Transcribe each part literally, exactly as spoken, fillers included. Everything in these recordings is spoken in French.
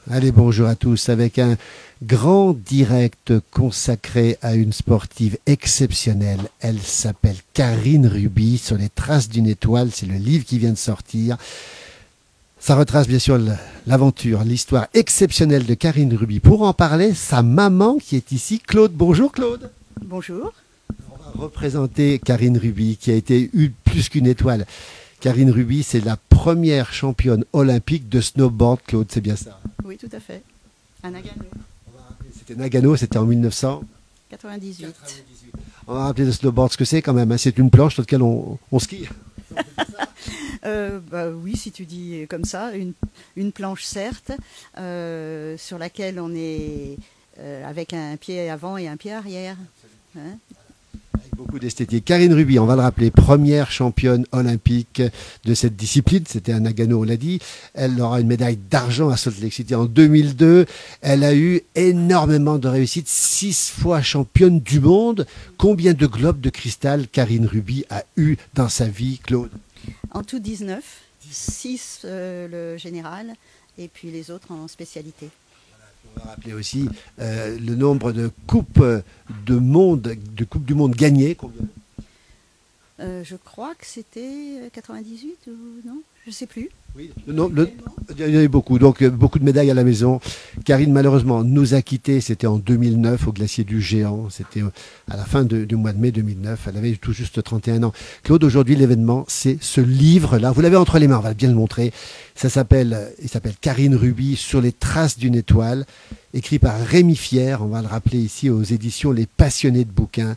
Allez, bonjour à tous, avec un grand direct consacré à une sportive exceptionnelle. Elle s'appelle Karine Ruby, Sur les traces d'une étoile, c'est le livre qui vient de sortir. Ça retrace bien sûr l'aventure, l'histoire exceptionnelle de Karine Ruby. Pour en parler, sa maman qui est ici, Claude. Bonjour Claude. Bonjour. On va représenter Karine Ruby, qui a été une, plus qu'une étoile. Karine Ruby, c'est la première championne olympique de snowboard, Claude, c'est bien ça? Oui, tout à fait. À Nagano. C'était Nagano, c'était en mille neuf cent quatre-vingt-dix-huit. quatre-vingt-dix-huit. On va rappeler le snowboard ce que c'est quand même. Hein. C'est une planche sur laquelle on, on skie. euh, bah, oui, si tu dis comme ça, une, une planche certes, euh, sur laquelle on est euh, avec un pied avant et un pied arrière. Hein? Avec beaucoup d'esthétique. Karine Ruby, on va le rappeler, première championne olympique de cette discipline. C'était à Nagano, on l'a dit. Elle aura une médaille d'argent à Salt Lake City en deux mille deux. Elle a eu énormément de réussites, six fois championne du monde. Combien de globes de cristal Karine Ruby a eu dans sa vie, Claude? En tout dix-neuf, six euh, le général et puis les autres en spécialité. On va rappeler aussi euh, le nombre de coupes de monde, de coupes du monde gagnées. Combien? Euh, je crois que c'était quatre-vingt-dix-huit ou non? Je ne sais plus. Oui, le, nom- le- il y en a eu beaucoup, donc euh, beaucoup de médailles à la maison. Karine, malheureusement, nous a quittés, c'était en deux mille neuf, au glacier du Géant. C'était euh, à la fin de- du mois de mai deux mille neuf. Elle avait tout juste trente et un ans. Claude, aujourd'hui, l'événement, c'est ce livre-là. Vous l'avez entre les mains, on va bien le montrer. Ça s'appelle, euh, il s'appelle Karine Ruby, Sur les traces d'une étoile, écrit par Rémi Fier. On va le rappeler ici aux éditions Les Passionnés de bouquins.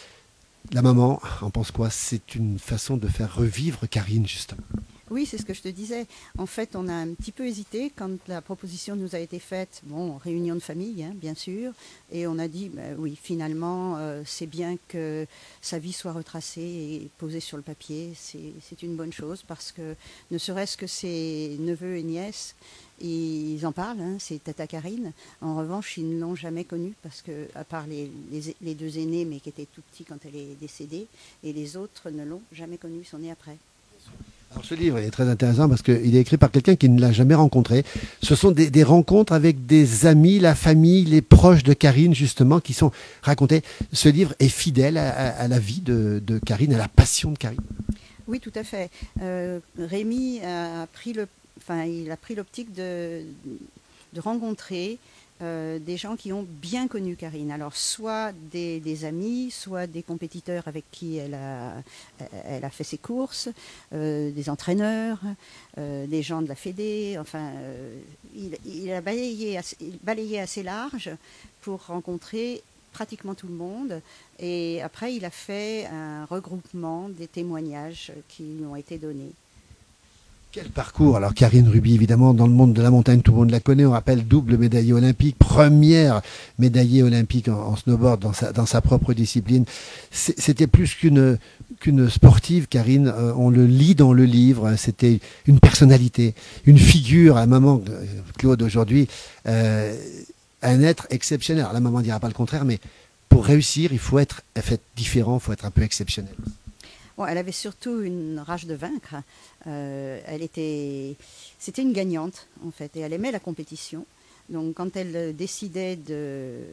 La maman, en pense quoi? C'est une façon de faire revivre Karine, justement. Oui, c'est ce que je te disais. En fait, on a un petit peu hésité quand la proposition nous a été faite. Bon, réunion de famille, hein, bien sûr. Et on a dit, bah, oui, finalement, euh, c'est bien que sa vie soit retracée et posée sur le papier. C'est c'est une bonne chose parce que ne serait-ce que ses neveux et nièces, ils en parlent, hein, c'est Tata Karine. En revanche, ils ne l'ont jamais connue parce que, à part les, les, les deux aînés, mais qui étaient tout petits quand elle est décédée, et les autres ne l'ont jamais connue, ils sont nés après. Alors ce livre est très intéressant parce qu'il est écrit par quelqu'un qui ne l'a jamais rencontré. Ce sont des, des rencontres avec des amis, la famille, les proches de Karine justement qui sont racontés. Ce livre est fidèle à, à- à la vie de, de Karine, à la passion de Karine. Oui, tout à fait. Euh, Rémi a pris le, enfin, il a pris l'optique de, de rencontrer euh, des gens qui ont bien connu Karine. Alors, soit des, des amis, soit des compétiteurs avec qui elle a, elle a fait ses courses, euh, des entraîneurs, euh, des gens de la Fédé. Enfin, euh, il, il a balayé assez, balayé assez large pour rencontrer pratiquement tout le monde. Et après, il a fait un regroupement des témoignages qui lui ont été donnés. Quel parcours! Alors Karine Ruby, évidemment, dans le monde de la montagne, tout le monde la connaît. On rappelle double médaillée olympique, première médaillée olympique en, en snowboard dans sa, dans sa propre discipline. C'est- C'était plus qu'une qu'une sportive, Karine. Euh, on le lit dans le livre. C'était une personnalité, une figure. À maman, euh, Claude, aujourd'hui, euh, un être exceptionnel. Alors, la maman ne dira pas le contraire, mais pour réussir, il faut être, il faut être différent, il faut être un peu exceptionnel. Bon, elle avait surtout une rage de vaincre. Euh, elle était, c'était une gagnante en fait, et elle aimait la compétition. Donc, quand elle décidait de, euh,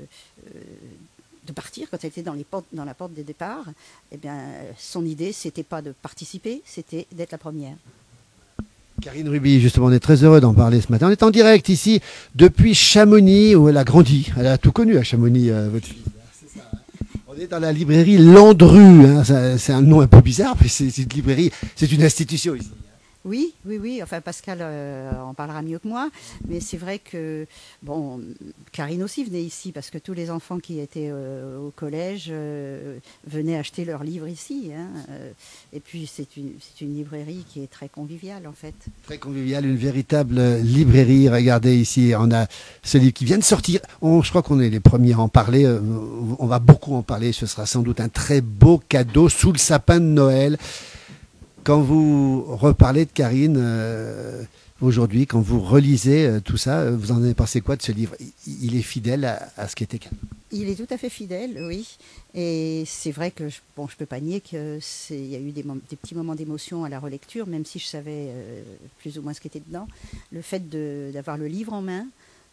de partir, quand elle était dans, les portes, dans la porte des départs, eh bien, son idée, c'était pas de participer, c'était d'être la première. Karine Ruby, justement, on est très heureux d'en parler ce matin. On est en direct ici depuis Chamonix, où elle a grandi. Elle a tout connu à Chamonix, euh, votre fille. C'est ça, hein. On est dans la librairie Landru. Hein. Ça- C'est un nom un peu bizarre, mais c'est c'est une librairie, c'est une institution ici. Oui, oui, oui. Enfin, Pascal euh, en parlera mieux que moi. Mais c'est vrai que, bon, Karine aussi venait ici parce que tous les enfants qui étaient euh, au collège euh, venaient acheter leurs livres ici. Hein. Euh, Et puis, c'est une, c'est une librairie qui est très conviviale, en fait. Très convivial, une véritable librairie. Regardez ici, on a ce livre qui vient de sortir. On- je crois qu'on est les premiers à en parler. Euh, On va beaucoup en parler. Ce sera sans doute un très beau cadeau sous le sapin de Noël. Quand vous reparlez de Karine euh, aujourd'hui, quand vous relisez euh, tout ça, euh, vous en avez pensé quoi de ce livre? Il, il est fidèle à, à ce qu'était Karine. Il est tout à fait fidèle, oui. Et c'est vrai que je, bon, je peux pas nier qu'il y a eu des, mom- des petits moments d'émotion à la relecture, même si je savais euh, plus ou moins ce qui était dedans. Le fait de- d'avoir le livre en main,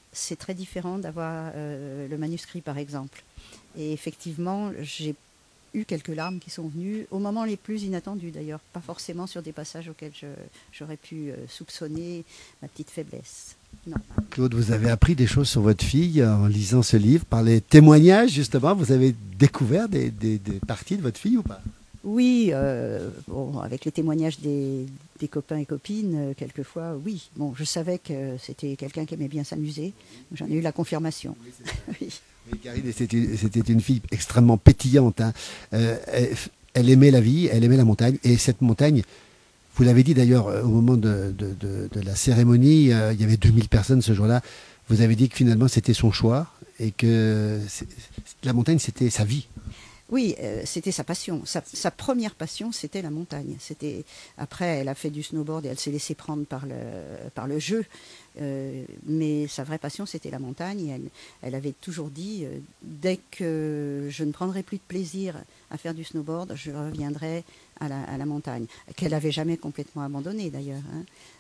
c'est très différent d'avoir euh, le manuscrit, par exemple. Et effectivement, j'ai eu quelques larmes qui sont venues au moment les plus inattendus, d'ailleurs, pas forcément sur des passages auxquels j'aurais pu euh, soupçonner ma petite faiblesse. Non. Claude, vous avez appris des choses sur votre fille en lisant ce livre, par les témoignages, justement. Vous avez découvert des, des, des parties de votre fille ou pas? Oui, euh, bon, avec les témoignages des, des copains et copines, euh, quelquefois, oui. Bon, je savais que c'était quelqu'un qui aimait bien s'amuser. J'en ai eu la confirmation. Oui. Oui, Karine, c'était, c'était une fille extrêmement pétillante. Hein. Euh, elle, elle aimait la vie, elle aimait la montagne. Et cette montagne, vous l'avez dit d'ailleurs au moment de, de, de, de la cérémonie, euh, il y avait deux mille personnes ce jour-là. Vous avez dit que finalement c'était son choix et que c'est, la montagne c'était sa vie. Oui, euh, c'était sa passion. Sa, sa première passion, c'était la montagne. C'était après, elle a fait du snowboard et elle s'est laissée prendre par le par le jeu. Euh, mais sa vraie passion, c'était la montagne. Et elle, elle avait toujours dit euh, dès que je ne prendrai plus de plaisir à faire du snowboard, je reviendrai à la, à la montagne. Qu'elle n'avait jamais complètement abandonné d'ailleurs. Hein.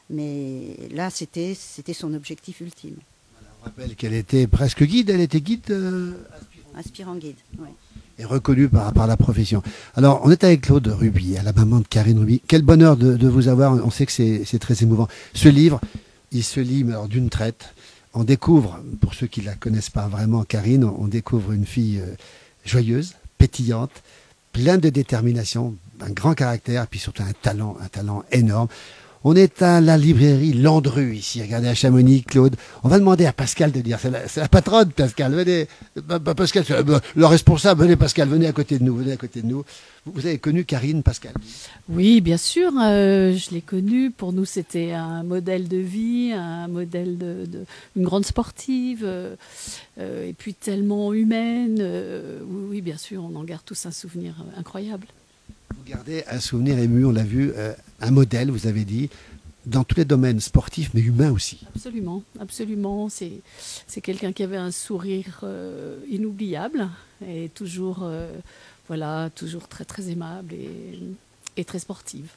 Mais là, c'était c'était son objectif ultime. Voilà, on rappelle qu'elle était presque guide. Elle était guide euh, aspirant. aspirant guide. Oui. Et reconnue par, par la profession. Alors, on est avec Claude Ruby, la maman de Karine Ruby. Quel bonheur de, de vous avoir. On sait que c'est, c'est très émouvant. Ce livre, il se lit alors, d'une traite. On découvre, pour ceux qui ne la connaissent pas vraiment, Karine, on découvre une fille euh, joyeuse, pétillante, pleine de détermination, un grand caractère, et puis surtout un talent, un talent énorme. On est à la librairie Landru, ici, regardez à Chamonix, Claude. On va demander à Pascal de dire, c'est la, c'est la patronne, Pascal, venez, Pascal, le responsable, venez Pascal, venez à côté de nous, venez à côté de nous. Vous avez connu Karine, Pascal? Oui, bien sûr, euh, je l'ai connue. Pour nous, c'était un modèle de vie, un modèle de, de une grande sportive, euh, euh, et puis tellement humaine. Euh, oui, oui, bien sûr, on en garde tous un souvenir incroyable. Vous gardez un souvenir ému, on l'a vu, euh, un modèle, vous avez dit, dans tous les domaines sportifs, mais humains aussi. Absolument, absolument. C'est, c'est quelqu'un qui avait un sourire euh, inoubliable et toujours, euh, voilà, toujours très, très aimable et, et très sportive.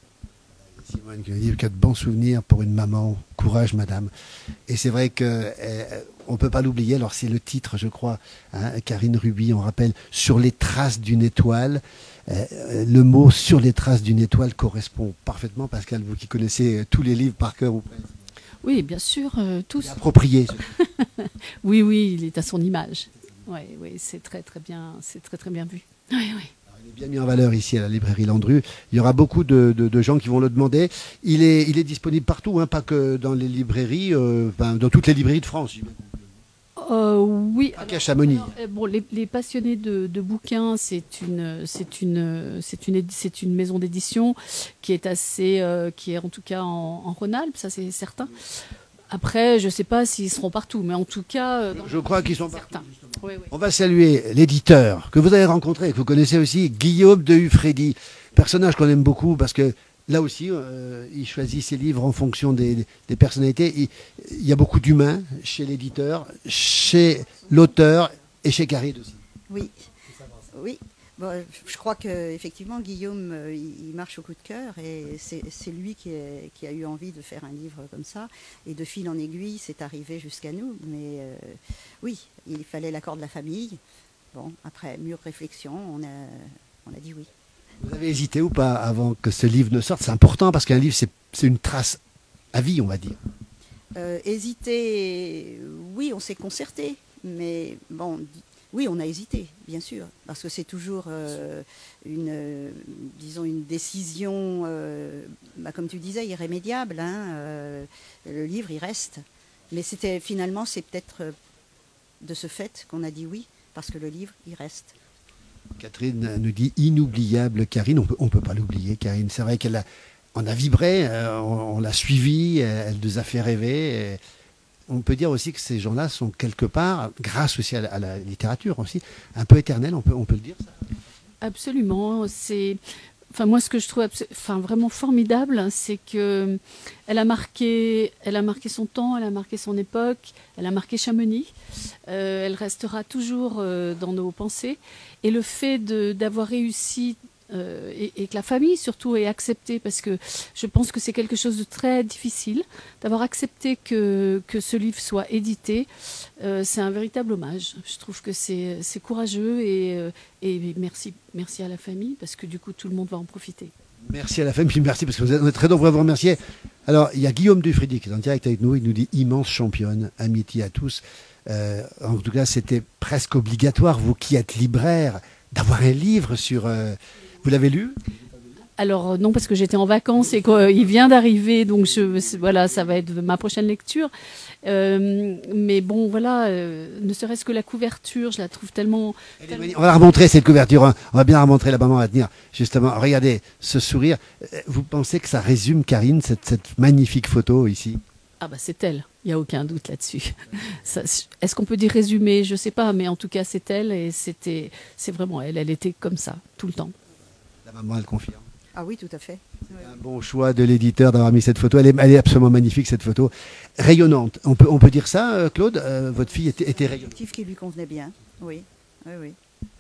Simone qui me dit que de bons souvenirs pour une maman. Courage, madame. Et c'est vrai qu'on euh, ne peut pas l'oublier. Alors, c'est le titre, je crois, hein, Karine Ruby, on rappelle, Sur les traces d'une étoile. Euh, le mot Sur les traces d'une étoile correspond parfaitement, Pascal, vous qui connaissez tous les livres par cœur ou presque. Oui, bien sûr, euh, tous. Il est approprié. Oui, oui, il est à son image. Oui, oui, c'est très, très bien, c'est très, très bien vu. Oui, oui. Il est bien mis en valeur ici à la librairie Landru. Il y aura beaucoup de, de, de gens qui vont le demander. Il est, il est disponible partout, hein, pas que dans les librairies, euh, enfin, dans toutes les librairies de France. Euh, oui. Pas qu'à Chamonix. Alors, euh, bon, les, les passionnés de, de bouquins, c'est une, c'est une, c'est une, c'est une maison d'édition qui est assez, euh, qui est en tout cas en, en Rhône-Alpes, ça c'est certain. Après, je ne sais pas s'ils seront partout, mais en tout cas, euh, je crois qu'ils sont certains. Oui, oui. On va saluer l'éditeur que vous avez rencontré, que vous connaissez aussi, Guillaume de Hufredi, personnage qu'on aime beaucoup parce que là aussi, euh, il choisit ses livres en fonction des, des personnalités. Il, il y a beaucoup d'humains chez l'éditeur, chez l'auteur et chez Karine aussi. Oui, oui. Bon, je crois qu'effectivement, Guillaume, euh, il marche au coup de cœur et c'est, c'est lui qui, est, qui a eu envie de faire un livre comme ça. Et de fil en aiguille, c'est arrivé jusqu'à nous. Mais euh, oui, il fallait l'accord de la famille. Bon, après mûre réflexion, on a, on a dit oui. Vous avez hésité ou pas avant que ce livre ne sorte? C'est important parce qu'un livre, c'est, c'est une trace à vie, on va dire. Euh, hésiter, oui, on s'est concerté. Mais bon... Oui, on a hésité, bien sûr, parce que c'est toujours euh, une, euh, disons, une décision, euh, bah, comme tu disais, irrémédiable. Hein, euh, le livre, il reste. Mais c'était finalement, c'est peut-être de ce fait qu'on a dit oui, parce que le livre, il reste. Catherine nous dit inoubliable, Karine. On peut, on peut pas l'oublier, Karine. C'est vrai qu'elle a, on a vibré, euh, on, on l'a suivie, elle nous a fait rêver. Et on peut dire aussi que ces gens-là sont quelque part, grâce aussi à la, à la littérature aussi, un peu éternels, on peut, on peut le dire ça. Absolument. C'est, enfin moi ce que je trouve, enfin vraiment formidable, c'est que elle a marqué, elle a marqué son temps, elle a marqué son époque, elle a marqué Chamonix. Euh, elle restera toujours euh, dans nos pensées. Et le fait de, d'avoir réussi euh, et, et que la famille surtout ait accepté, parce que je pense que c'est quelque chose de très difficile, d'avoir accepté que, que ce livre soit édité. Euh, c'est un véritable hommage. Je trouve que c'est courageux et, euh, et merci, merci à la famille, parce que du coup tout le monde va en profiter. Merci à la famille, merci parce que vous êtes très nombreux à vous remercier. Alors, il y a Guillaume Dufridy qui est en direct avec nous. Il nous dit immense championne, amitié à tous. Euh, en tout cas, c'était presque obligatoire, vous qui êtes libraire, d'avoir un livre sur. Euh, vous l'avez lu? Alors non, parce que j'étais en vacances et qu'il vient d'arriver, donc je, voilà, ça va être ma prochaine lecture. Euh, mais bon, voilà, euh, ne serait-ce que la couverture, je la trouve tellement... tellement... On va la remontrer, cette couverture, hein. On va bien la remontrer, la maman va tenir, justement. Regardez, ce sourire. Vous pensez que ça résume, Karine, cette, cette magnifique photo ici? Ah bah c'est elle, il n'y a aucun doute là-dessus. Est-ce qu'on peut dire résumé? Je ne sais pas, mais en tout cas c'est elle, et c'était, c'est vraiment elle, elle était comme ça, tout le temps. La maman, elle confirme. Ah oui, tout à fait. Un bon choix de l'éditeur d'avoir mis cette photo. Elle est, elle est absolument magnifique, cette photo. Rayonnante. On peut, on peut dire ça, Claude? euh, Votre fille était, était rayonnante. Un qui lui convenait bien. Oui, oui, oui.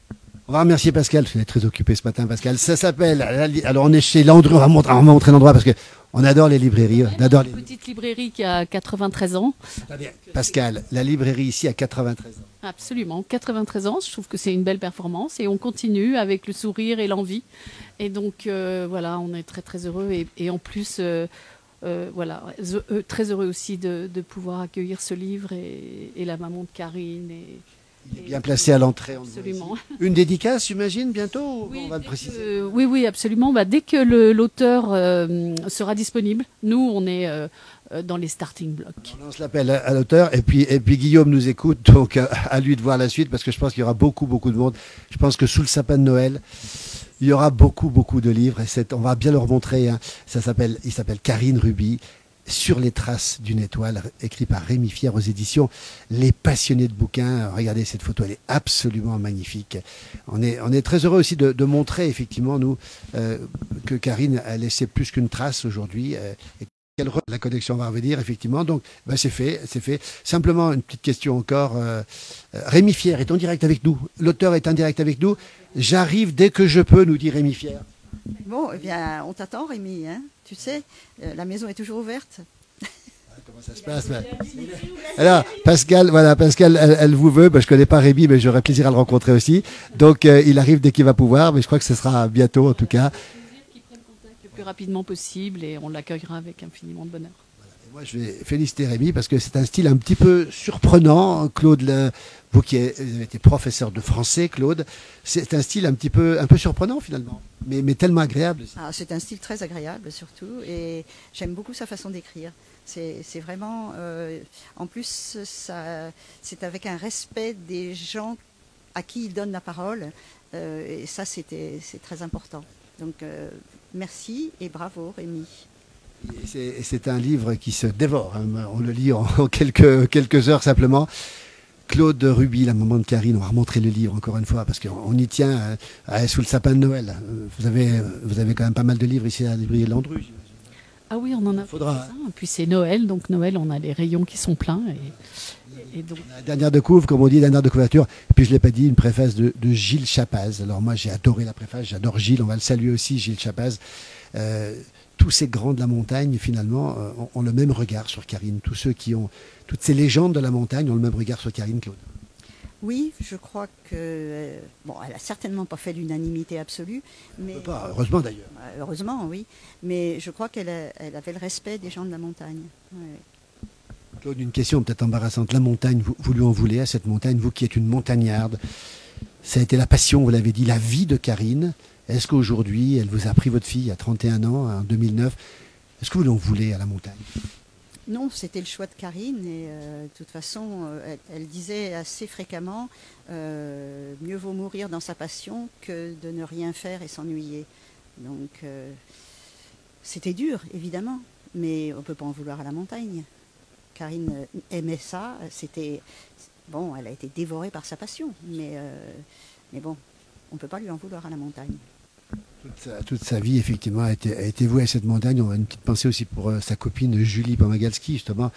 On va remercier Pascal, parce qu'il est très occupé ce matin, Pascal. Ça s'appelle... Alors, on est chez Landru. On va montrer, on va montrer l'endroit, parce que on adore les librairies. On adore les... Une petite librairie qui a quatre-vingt-treize ans. Pascal, la librairie ici a quatre-vingt-treize ans. Absolument, quatre-vingt-treize ans. Je trouve que c'est une belle performance et on continue avec le sourire et l'envie. Et donc, euh, voilà, on est très, très heureux. Et, et en plus, euh, euh, voilà, euh, très heureux aussi de, de pouvoir accueillir ce livre et, et la maman de Karine. Et, Il est bien placé à l'entrée. Absolument. Une dédicace, j'imagine, bientôt? Oui, on va le préciser. Que, oui, oui, absolument. Bah, dès que l'auteur euh, sera disponible, nous, on est euh, dans les starting blocks. On lance l'appel à, à l'auteur. Et puis, et puis Guillaume nous écoute, donc à, à lui de voir la suite, parce que je pense qu'il y aura beaucoup, beaucoup de monde. Je pense que sous le sapin de Noël, il y aura beaucoup, beaucoup de livres. Et on va bien le remontrer. Hein. Ça s'appelle, il s'appelle Karine Ruby. Sur les traces d'une étoile, écrit par Rémi Fier aux éditions Les Passionnés de bouquins. Regardez cette photo, elle est absolument magnifique. On est, on est très heureux aussi de, de montrer effectivement, nous, euh, que Karine a laissé plus qu'une trace aujourd'hui. Euh, et quelle la collection va revenir, effectivement. Donc, ben, c'est fait, c'est fait. Simplement, une petite question encore. Euh, euh, Rémi Fier est en direct avec nous. L'auteur est en direct avec nous. J'arrive dès que je peux, nous dit Rémi Fier. Bon, eh bien, on t'attend, Rémi. Hein, tu sais, euh, la maison est toujours ouverte. Comment ça se passe? Alors, Pascal, voilà, Pascal, elle, elle vous veut. Ben, je ne connais pas Rémi, mais j'aurais plaisir à le rencontrer aussi. Donc, euh, il arrive dès qu'il va pouvoir, mais je crois que ce sera bientôt, en tout cas. Qu'il prenne contact le plus rapidement possible et on l'accueillera avec infiniment de bonheur. Moi, je vais féliciter Rémi parce que c'est un style un petit peu surprenant. Claude, le, vous qui avez été professeur de français, Claude, c'est un style un petit peu, un peu surprenant finalement, mais, mais tellement agréable. Ah, c'est un style très agréable surtout, et j'aime beaucoup sa façon d'écrire. C'est vraiment, euh, en plus, c'est avec un respect des gens à qui il donne la parole, euh, et ça, c'était c'est très important. Donc, euh, merci et bravo, Rémi. C'est un livre qui se dévore, hein. On le lit en, en quelques, quelques heures simplement. Claude Ruby, la maman de Karine, on va remontrer le livre encore une fois parce qu'on y tient euh, sous le sapin de Noël. Vous avez, vous avez quand même pas mal de livres ici à la librairie Landru. Ah oui, on en a. Faudra. Et puis c'est Noël, donc Noël, on a les rayons qui sont pleins. Et, et donc... La dernière de couvre, comme on dit, dernière de couverture. Et puis je ne l'ai pas dit, une préface de, de Gilles Chapaz. Alors moi j'ai adoré la préface, j'adore Gilles, on va le saluer aussi, Gilles Chapaz. Euh, tous ces grands de la montagne, finalement, euh, ont, ont le même regard sur Karine. Tous ceux qui ont, toutes ces légendes de la montagne ont le même regard sur Karine, Claude. Oui, je crois que... Euh, bon, elle n'a certainement pas fait l'unanimité absolue. Mais, pas, heureusement d'ailleurs. Euh, heureusement, oui. Mais je crois qu'elle elle avait le respect des gens de la montagne. Ouais. Claude, une question peut-être embarrassante. La montagne, vous, vous lui en voulez à cette montagne, vous qui êtes une montagnarde. Ça a été la passion, vous l'avez dit, la vie de Karine. Est-ce qu'aujourd'hui, elle vous a pris votre fille à trente et un ans, en deux mille neuf? Est-ce que vous l'en voulez à la montagne? Non, c'était le choix de Karine. Et euh, de toute façon, euh, elle, elle disait assez fréquemment euh, mieux vaut mourir dans sa passion que de ne rien faire et s'ennuyer. Donc, euh, c'était dur, évidemment, mais on ne peut pas en vouloir à la montagne. Karine aimait ça. C'était bon, elle a été dévorée par sa passion, mais, euh, mais bon, on ne peut pas lui en vouloir à la montagne. Toute sa, toute sa vie, effectivement, a été, a été vouée à cette montagne. On a une petite pensée aussi pour euh, sa copine Julie Pomagalski, justement,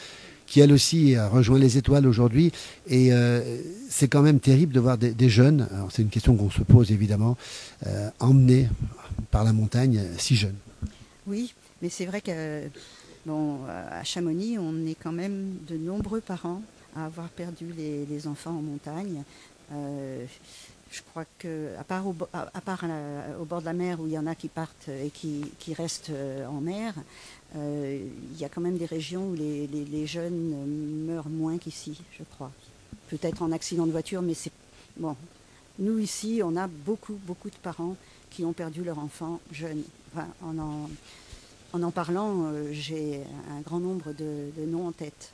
qui elle aussi a rejoint les étoiles aujourd'hui. Et euh, c'est quand même terrible de voir des, des jeunes, alors c'est une question qu'on se pose évidemment, euh, emmenés par la montagne si jeunes. Oui, mais c'est vrai que bon, à Chamonix, on est quand même de nombreux parents à avoir perdu les, les enfants en montagne. Euh, je crois que, à part, au, à, à part la, au bord de la mer où il y en a qui partent et qui, qui restent en mer, euh, il y a quand même des régions où les, les, les jeunes meurent moins qu'ici, je crois. Peut-être en accident de voiture, mais c'est bon. Nous ici, on a beaucoup, beaucoup de parents qui ont perdu leur enfant jeune. Enfin, en, en, en en parlant, euh, j'ai un grand nombre de, de noms en tête.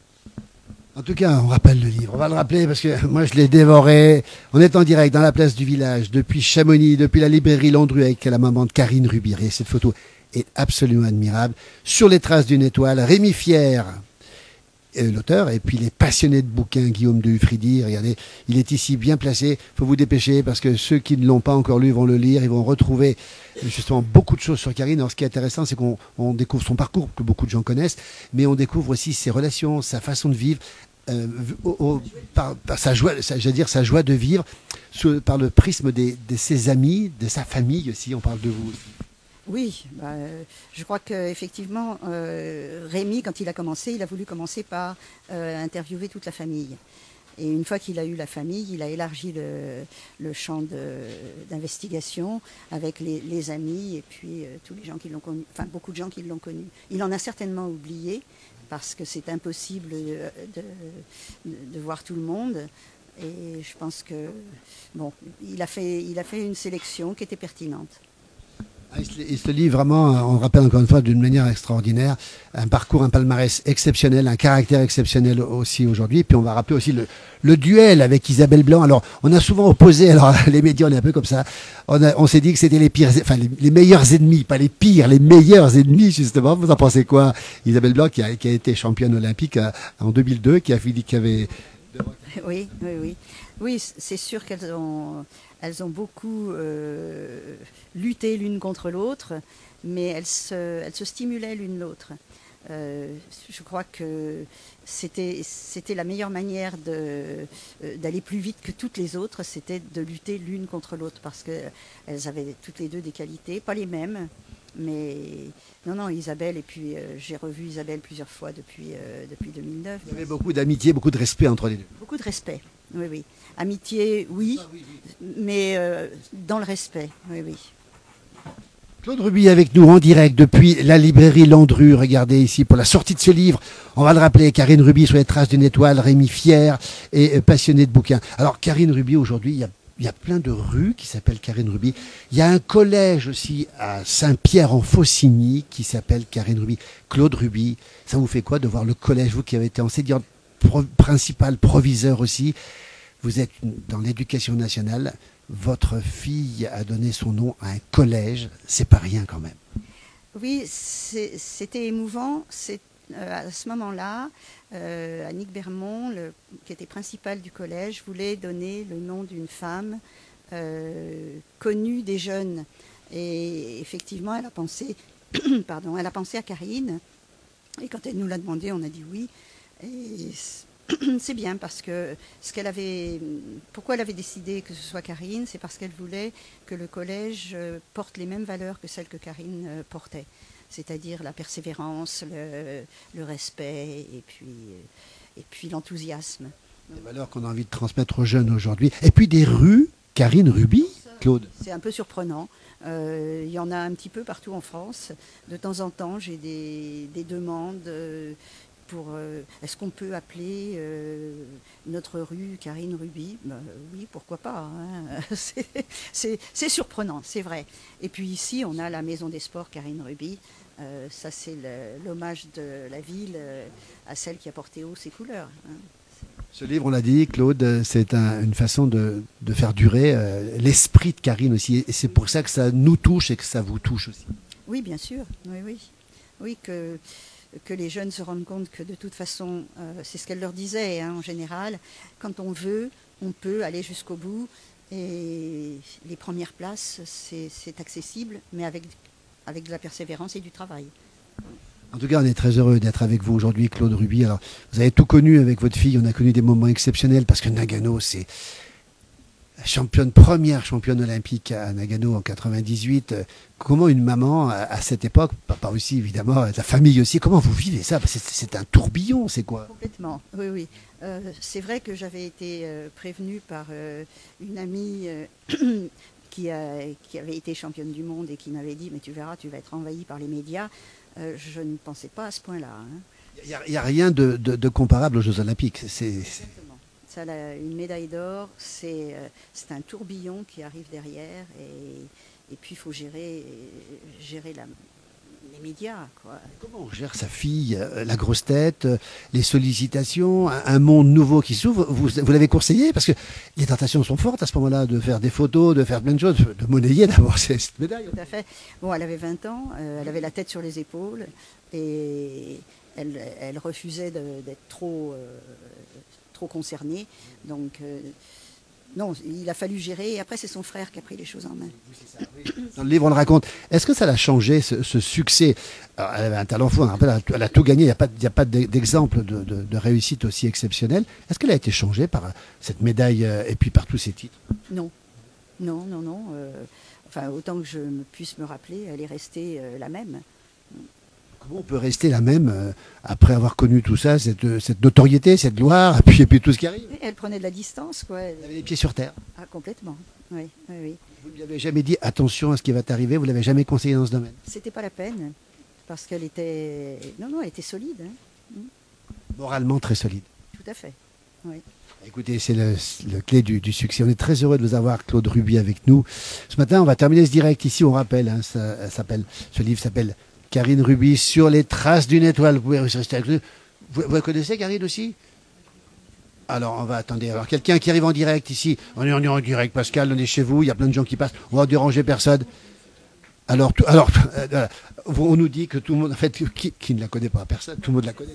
En tout cas, on rappelle le livre. On va le rappeler parce que moi, je l'ai dévoré. On est en direct dans la place du village, depuis Chamonix, depuis la librairie Landru avec la maman de Karine Ruby. Et cette photo est absolument admirable. Sur les traces d'une étoile, Rémi Fier, l'auteur, et puis les passionnés de bouquins, Guillaume de Hufridi. Regardez, il est ici bien placé. Il faut vous dépêcher parce que ceux qui ne l'ont pas encore lu vont le lire. Ils vont retrouver justement beaucoup de choses sur Karine. Alors, ce qui est intéressant, c'est qu'on on découvre son parcours, que beaucoup de gens connaissent, mais on découvre aussi ses relations, sa façon de vivre, euh, au, au, par, par sa joie, sa, j'allais dire sa joie de vivre, sur, par le prisme des, de ses amis, de sa famille aussi. On parle de vous aussi. Oui, bah, je crois qu'effectivement, euh, Rémi, quand il a commencé, il a voulu commencer par euh, interviewer toute la famille. Et une fois qu'il a eu la famille, il a élargi le, le champ d'investigation avec les, les amis et puis euh, tous les gens qui l'ont connu, enfin beaucoup de gens qui l'ont connu. Il en a certainement oublié parce que c'est impossible de, de, de voir tout le monde. Et je pense que bon, il a fait, il a fait une sélection qui était pertinente. Il se lit vraiment, on le rappelle encore une fois, d'une manière extraordinaire, un parcours, un palmarès exceptionnel, un caractère exceptionnel aussi aujourd'hui. Puis on va rappeler aussi le, le duel avec Isabelle Blanc. Alors, on a souvent opposé, alors les médias, on est un peu comme ça, on, a, on s'est dit que c'était les pires, enfin les, les meilleurs ennemis, pas les pires, les meilleurs ennemis justement. Vous en pensez quoi? Isabelle Blanc qui a, qui a été championne olympique à, en deux mille deux, qui a fini, qui avait... Oui, oui, oui. Oui, c'est sûr qu'elles ont... Elles ont beaucoup euh, lutté l'une contre l'autre, mais elles se, elles se stimulaient l'une l'autre. Euh, je crois que c'était c'était la meilleure manière de, d'aller plus vite que toutes les autres, c'était de lutter l'une contre l'autre, parce qu'elles avaient toutes les deux des qualités, pas les mêmes, mais non, non, Isabelle, et puis euh, j'ai revu Isabelle plusieurs fois depuis, euh, depuis deux mille neuf. Il y avait beaucoup d'amitié, beaucoup de respect entre les deux. Beaucoup de respect, oui, oui. Amitié, oui, ah, oui, oui. mais euh, dans le respect, oui, oui. Claude Ruby avec nous en direct depuis la librairie Landru. Regardez ici pour la sortie de ce livre. On va le rappeler, Karine Ruby sur les traces d'une étoile, Rémi Fier et euh, passionné de bouquins. Alors Karine Ruby, aujourd'hui, il y a, il y a plein de rues qui s'appellent Karine Ruby. Il y a un collège aussi à Saint-Pierre-en-Faucigny qui s'appelle Karine Ruby. Claude Ruby, ça vous fait quoi de voir le collège, vous qui avez été enseignante pro- principale, proviseur aussi? Vous êtes dans l'éducation nationale, votre fille a donné son nom à un collège, c'est pas rien quand même. Oui, c'était émouvant. C'est, euh, à ce moment-là, euh, Annick Bermond, le, qui était principale du collège, voulait donner le nom d'une femme euh, connue des jeunes. Et effectivement, elle a pensé, pardon, elle a pensé à Karine. Et quand elle nous l'a demandé, on a dit oui. Et c'est bien parce que ce qu'elle avait, pourquoi elle avait décidé que ce soit Karine, c'est parce qu'elle voulait que le collège porte les mêmes valeurs que celles que Karine portait, c'est-à-dire la persévérance, le, le respect et puis, et puis l'enthousiasme. Des valeurs qu'on a envie de transmettre aux jeunes aujourd'hui. Et puis des rues, Karine Ruby, Claude. C'est un peu surprenant. Euh, il y en a un petit peu partout en France. De temps en temps, j'ai des, des demandes. Euh, Pour, euh, est-ce qu'on peut appeler euh, notre rue Karine Ruby? Ben, oui, pourquoi pas, hein. C'est surprenant, c'est vrai. Et puis ici, on a la Maison des Sports Karine Ruby. Euh, ça, c'est l'hommage de la ville euh, à celle qui a porté haut ses couleurs, hein. Ce livre, on l'a dit, Claude, c'est un, une façon de, de faire durer euh, l'esprit de Karine aussi. Et c'est pour ça que ça nous touche et que ça vous touche aussi. Oui, bien sûr. Oui, oui. Oui, que... que les jeunes se rendent compte que de toute façon, euh, c'est ce qu'elle leur disait, hein, en général, quand on veut, on peut aller jusqu'au bout, et les premières places, c'est accessible, mais avec, avec de la persévérance et du travail. En tout cas, on est très heureux d'être avec vous aujourd'hui, Claude Ruby. Alors, vous avez tout connu avec votre fille. On a connu des moments exceptionnels parce que Nagano, c'est championne, première championne olympique à Nagano en quatre-vingt-dix-huit. Comment une maman, à cette époque, papa aussi évidemment, la famille aussi, comment vous vivez ça? C'est un tourbillon, c'est quoi? Complètement, oui, oui. Euh, c'est vrai que j'avais été euh, prévenue par euh, une amie euh, qui, a, qui avait été championne du monde et qui m'avait dit « mais tu verras, tu vas être envahie par les médias euh, ». Je ne pensais pas à ce point-là. Il hein. n'y a, a rien de, de, de comparable aux Jeux Olympiques. C'est... Ça, la, une médaille d'or, c'est euh, un tourbillon qui arrive derrière et, et puis il faut gérer, gérer la, les médias, quoi. Comment on gère sa fille, euh, la grosse tête, euh, les sollicitations, un, un monde nouveau qui s'ouvre? Vous, vous l'avez conseillé? Parce que les tentations sont fortes à ce moment-là, de faire des photos, de faire plein de choses, de monnayer d'abord cette médaille. Tout à fait. Bon, elle avait vingt ans, euh, elle avait la tête sur les épaules et elle, elle refusait d'être trop... Euh, trop concerné. Donc, euh, non, il a fallu gérer. Et après, c'est son frère qui a pris les choses en main. Dans le livre, on le raconte. Est-ce que ça l'a changé, ce, ce succès? Alors, elle avait un talent fou, on rappelle, elle, a, elle a tout gagné. Il n'y a pas, il n'y a pas d'exemple de, de, de réussite aussi exceptionnelle. Est-ce qu'elle a été changée par cette médaille euh, et puis par tous ces titres? Non. Non, non, non. Euh, enfin, autant que je me puisse me rappeler, elle est restée euh, la même. Comment on peut rester la même euh, après avoir connu tout ça, cette, cette notoriété, cette gloire, et puis, et puis tout ce qui arrive? Elle prenait de la distance, quoi. Elle avait les pieds sur terre. Ah, complètement. Oui, oui, oui. Vous ne lui avez jamais dit attention à ce qui va t'arriver, vous ne l'avez jamais conseillé dans ce domaine? C'était pas la peine, parce qu'elle était... Non, non, elle était solide. Hein. Moralement très solide. Tout à fait, oui. Écoutez, c'est le, le clé du, du succès. On est très heureux de vous avoir, Claude Ruby, avec nous. Ce matin, on va terminer ce direct ici, on rappelle, hein, ça, ça ce livre s'appelle Karine Ruby, Sur les traces d'une étoile. Vous pouvez rester avec nous. Vous, vous la connaissez, Karine, aussi? Alors, on va attendre. Alors, quelqu'un qui arrive en direct ici. On est, on est en direct, Pascal, on est chez vous. Il y a plein de gens qui passent. On va déranger personne. Alors, tout, alors euh, on nous dit que tout le monde, en fait, qui, qui ne la connaît pas? Personne. Tout le monde la connaît.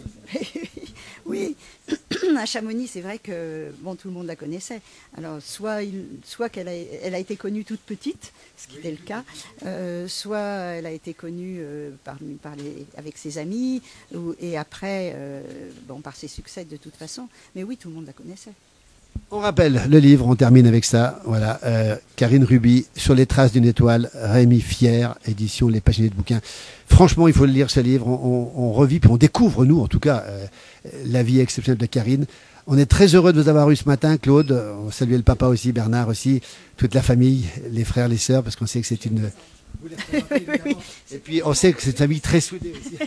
Oui, à Chamonix, c'est vrai que bon, tout le monde la connaissait. Alors, soit, il, soit qu'elle a, elle a été connue toute petite, ce qui était le cas, euh, soit elle a été connue euh, par, par les, avec ses amis, ou, et après, euh, bon, par ses succès de toute façon. Mais oui, tout le monde la connaissait. On rappelle le livre, on termine avec ça. Voilà, euh, Karine Ruby, Sur les traces d'une étoile, Rémi Fier, édition Les Passionnés de bouquins. Franchement, il faut le lire, ce livre. On, on, on revit, puis on découvre, nous, en tout cas, euh, la vie exceptionnelle de Karine. On est très heureux de vous avoir eu ce matin, Claude. On salue le papa aussi, Bernard aussi, toute la famille, les frères, les sœurs, parce qu'on sait que c'est une... Et puis, on sait que c'est une famille très soudée aussi.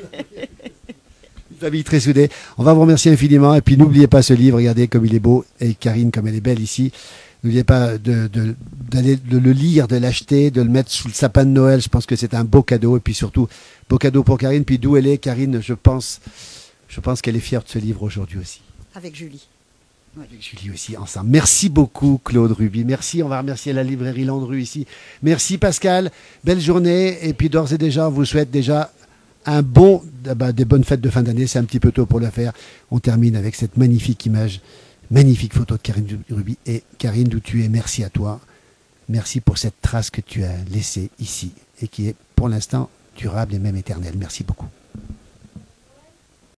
Famille très soudée. On va vous remercier infiniment. Et puis n'oubliez pas ce livre, regardez comme il est beau. Et Karine, comme elle est belle ici. N'oubliez pas de, de, d'aller de le lire, de l'acheter, de le mettre sous le sapin de Noël. Je pense que c'est un beau cadeau. Et puis surtout, beau cadeau pour Karine. Puis d'où elle est, Karine, je pense, je pense qu'elle est fière de ce livre aujourd'hui aussi. Avec Julie. Oui. Avec Julie aussi, ensemble. Merci beaucoup, Claude Ruby. Merci. On va remercier la librairie Landru ici. Merci, Pascal. Belle journée. Et puis d'ores et déjà, on vous souhaite déjà un bon, bah, des bonnes fêtes de fin d'année. C'est un petit peu tôt pour le faire. On termine avec cette magnifique image, magnifique photo de Karine Ruby. Et Karine, d'où tu es, merci à toi. Merci pour cette trace que tu as laissée ici et qui est pour l'instant durable et même éternelle. Merci beaucoup.